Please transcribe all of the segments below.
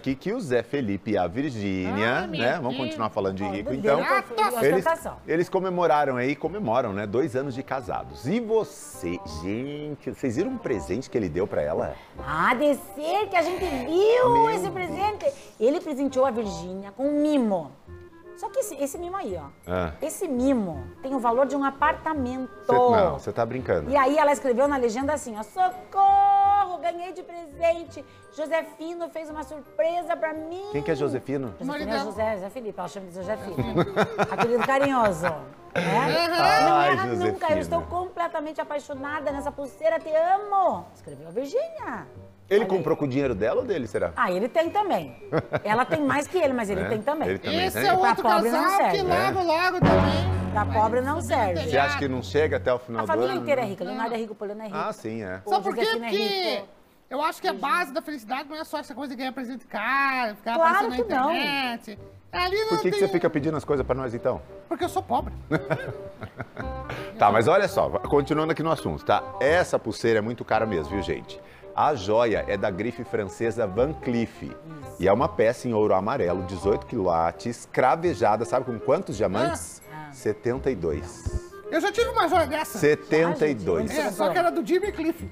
aqui que o Zé Felipe e a Virgínia, né? Vamos continuar falando de rico, então. Eles comemoraram aí, comemoram, né? 2 anos de casados. E você, gente, vocês viram um presente que ele deu pra ela? Ah, de ser que a gente viu esse presente. Ele presenteou a Virgínia com um mimo. Só que esse mimo aí, ó. Esse mimo tem o valor de um apartamento. Não, você tá brincando. E aí ela escreveu na legenda assim, ó. Socorro, ganhei de presente. Josefino fez uma surpresa pra mim. Quem que é Josefino? Josefino é Zé Felipe, ela chama de Josefino. Apelido carinhoso. Né? Não Ai, erra nunca, Josefina. eu estou completamente apaixonada nessa pulseira, te amo. Escreveu a Virgínia. Ele comprou com o dinheiro dela ou dele, será? Ah, ele tem também. Ela tem mais que ele, mas ele tem também. Ele também Esse tem? é outro Pra pobre não casal serve. que logo também. Pra pobre não serve. Você acha que não chega até o final A do família ano? inteira é rica. Leonardo é rico, Poliana é rico. Ah, sim, é. Sabe por quê? Josefina é Porque rico. eu acho que a base da felicidade não é só essa coisa de ganhar presente caro, ficar Claro aparecendo na que não. internet. Ali não Por que tem... você fica pedindo as coisas pra nós, então? Porque eu sou pobre. Tá, mas olha só, continuando aqui no assunto, tá? Essa pulseira é muito cara mesmo, viu, gente? A joia é da grife francesa Van Cleef. E é uma peça em ouro amarelo, 18 quilates, cravejada, sabe com quantos diamantes? 72. Eu já tive uma joia dessa. 72. Só que era do Jimmy Cliff.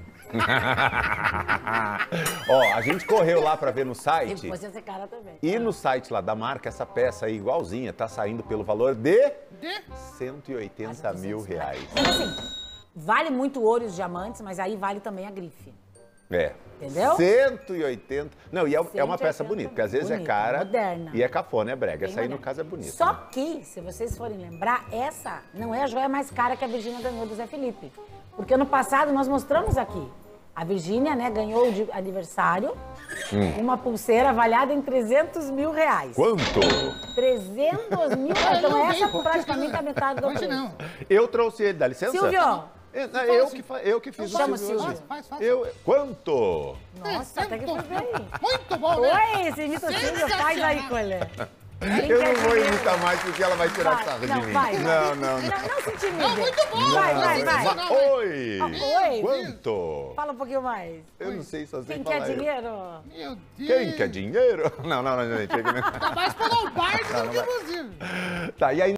Ó, a gente correu lá pra ver no site. Você é cara também. E no site lá da marca, essa peça aí, igualzinha, tá saindo pelo valor de 180 mil reais. Mas assim, vale muito ouro e os diamantes, mas aí vale também a grife. É. Entendeu? 180. Não, e é uma 180 peça bonita, porque às vezes é bonita, cara moderna. e é cafona, é brega. Essa aí, no moderna. caso, é bonita. Só né? que, se vocês forem lembrar, essa não é a joia mais cara que a Virgínia ganhou do Zé Felipe. Porque ano passado nós mostramos aqui. A Virgínia, né, ganhou de aniversário uma pulseira avaliada em 300 mil reais. Quanto? 300 mil reais. Então essa praticamente a metade do Hoje preço. não. Eu trouxe ele, dá licença? Silvio! Eu que fiz Chama o o Silvio. Silvio. Faz. Quanto? Nossa, até que foi bem. Muito bom, né? Oi, esse imita o Silvio, faz aí, Colê. Eu não vou imitar mais porque ela vai tirar sarro de Não, mim. vai. Não. Não se intimide. Não, muito bom. Vai. Oi! Oi. Quanto? Fala um pouquinho mais. Eu não sei, só sei Quem falar. quer dinheiro? Meu Deus. Quem quer dinheiro? Não, gente. Tá mais para o Lombardi do que você. Tá, e aí